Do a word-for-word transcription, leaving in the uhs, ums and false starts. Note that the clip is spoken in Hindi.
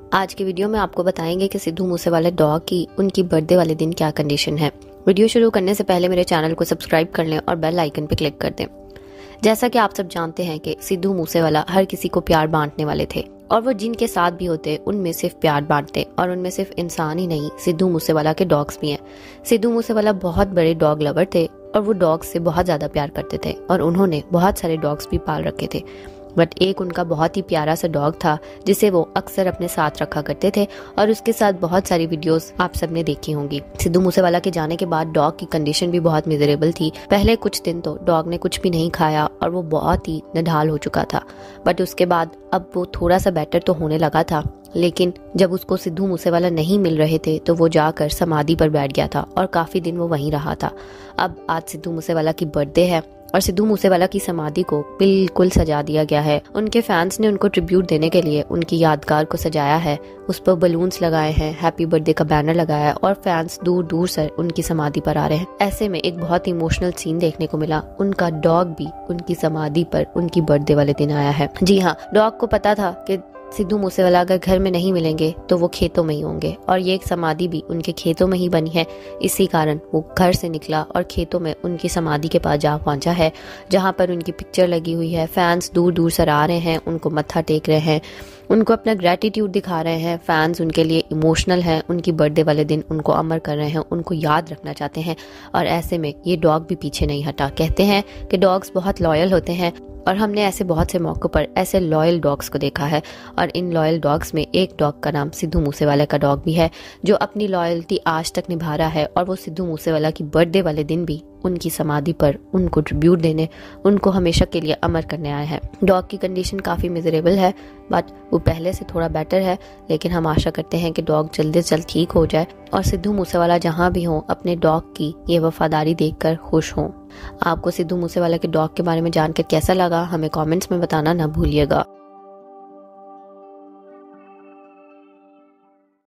आज के वीडियो में आपको बताएंगे कि सिद्धू मूसेवाला डॉग की उनकी बर्थडे वाले दिन क्या कंडीशन है। वीडियो शुरू करने से पहले मेरे चैनल को सब्सक्राइब कर लें और बेल आइकन पर क्लिक कर दें। जैसा कि आप सब जानते हैं कि सिद्धू मूसेवाला हर किसी को प्यार बांटने वाले थे और वो जिनके साथ भी होते उनमें सिर्फ प्यार बांटते, और उनमें सिर्फ इंसान ही नहीं, सिद्धू मूसेवाला के डॉग्स भी हैं। सिद्धू मूसेवाला बहुत बड़े डॉग लवर थे और वो डॉग्स से बहुत ज़्यादा प्यार करते थे और उन्होंने बहुत सारे डॉग्स भी पाल रखे थे। बट एक उनका बहुत ही प्यारा सा डॉग था जिसे वो अक्सर अपने साथ रखा करते थे और उसके साथ बहुत सारी वीडियोस आप सबने देखी होंगी। सिद्धू मूसेवाला के जाने के बाद डॉग की कंडीशन भी बहुत मिजरेबल थी। पहले कुछ दिन तो डॉग ने कुछ भी नहीं खाया और वो बहुत ही नढाल हो चुका था, बट उसके बाद अब वो थोड़ा सा बेटर तो होने लगा था। लेकिन जब उसको सिद्धू मूसेवाला नहीं मिल रहे थे तो वो जाकर समाधि पर बैठ गया था और काफी दिन वो वहीं रहा था। अब आज सिद्धू मूसेवाला की बर्थडे है और सिद्धू मूसेवाला की समाधि को बिल्कुल सजा दिया गया है। उनके फैंस ने उनको ट्रिब्यूट देने के लिए उनकी यादगार को सजाया है। उस पर बलून्स लगाए हैं, हैप्पी बर्थडे का बैनर लगाया है और फैंस दूर दूर से उनकी समाधि पर आ रहे हैं। ऐसे में एक बहुत इमोशनल सीन देखने को मिला। उनका डॉग भी उनकी समाधि पर उनकी बर्थडे वाले दिन आया है। जी हाँ, डॉग को पता था कि सिद्धू मूसेवाला अगर घर में नहीं मिलेंगे तो वो खेतों में ही होंगे, और ये एक समाधि भी उनके खेतों में ही बनी है। इसी कारण वो घर से निकला और खेतों में उनकी समाधि के पास जा पहुंचा है, जहां पर उनकी पिक्चर लगी हुई है। फैंस दूर दूर से आ रहे हैं, उनको मत्था टेक रहे हैं, उनको अपना ग्रेटिट्यूड दिखा रहे हैं। फैंस उनके लिए इमोशनल हैं, उनकी बर्थडे वाले दिन उनको अमर कर रहे हैं, उनको याद रखना चाहते हैं। और ऐसे में ये डॉग भी पीछे नहीं हटा। कहते हैं कि डॉग्स बहुत लॉयल होते हैं और हमने ऐसे बहुत से मौकों पर ऐसे लॉयल डॉग्स को देखा है, और इन लॉयल डॉग्स में एक डॉग का नाम सिद्धू मूसेवाला का डॉग भी है, जो अपनी लॉयल्टी आज तक निभा रहा है। और वो सिद्धू मूसेवाला की बर्थडे वाले दिन भी उनकी समाधि पर उनको ट्रिब्यूट देने, उनको हमेशा के लिए अमर करने आए हैं। डॉग की कंडीशन काफ़ी मिजरेबल है, बट वो पहले से थोड़ा बेटर है। लेकिन हम आशा करते हैं कि डॉग जल्दी से जल्द ठीक हो जाए और सिद्धू मूसेवाला जहाँ भी हों अपने डॉग की ये वफादारी देखकर खुश हों। आपको सिद्धू मूसेवाला के डॉग के बारे में जानकर कैसा लगा, हमें कमेंट्स में बताना ना भूलिएगा।